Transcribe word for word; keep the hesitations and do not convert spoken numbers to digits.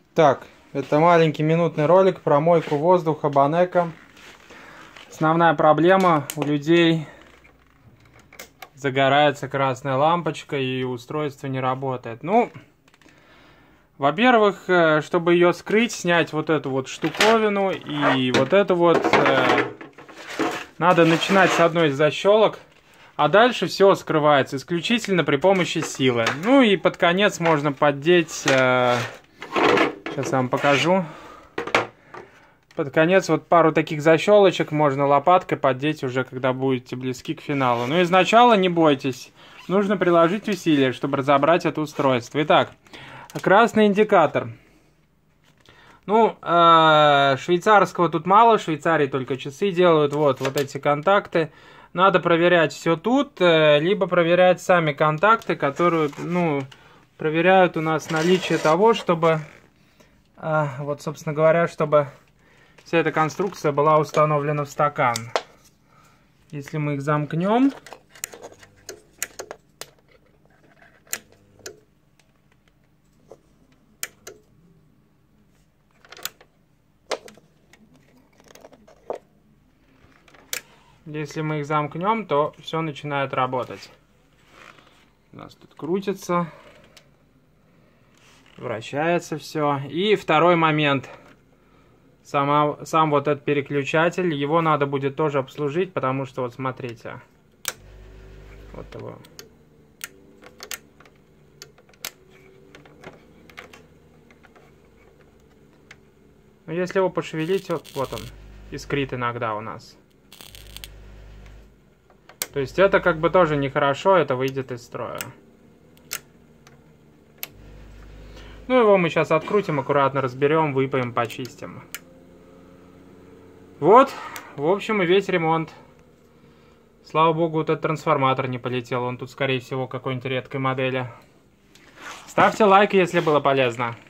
Так, это маленький минутный ролик про мойку воздуха Bannecka. Основная проблема у людей: загорается красная лампочка и устройство не работает. Ну, во-первых, чтобы ее скрыть, снять вот эту вот штуковину и вот это вот, э, надо начинать с одной из защелок, а дальше все скрывается исключительно при помощи силы. Ну и под конец можно поддеть, э, сейчас я вам покажу. Под конец вот пару таких защелочек можно лопаткой поддеть уже, когда будете близки к финалу. Но изначально не бойтесь, нужно приложить усилия, чтобы разобрать это устройство. Итак, красный индикатор. Ну, э, швейцарского тут мало, в Швейцарии только часы делают. Вот, вот эти контакты. Надо проверять все тут, э, либо проверять сами контакты, которые, ну, проверяют у нас наличие того, чтобы, э, вот, собственно говоря, чтобы вся эта конструкция была установлена в стакан. Если мы их замкнем, если мы их замкнем, то все начинает работать. У нас тут крутится, вращается все. И второй момент. Сама, сам вот этот переключатель, его надо будет тоже обслужить, потому что, вот смотрите, вот его. Но если его пошевелить, вот, вот он, искрит иногда у нас. То есть это как бы тоже нехорошо, это выйдет из строя. Ну его мы сейчас открутим, аккуратно разберем, выпаем, почистим. Вот, в общем, и весь ремонт. Слава богу, вот этот трансформатор не полетел. Он тут, скорее всего, какой-нибудь редкой модели. Ставьте лайк, если было полезно.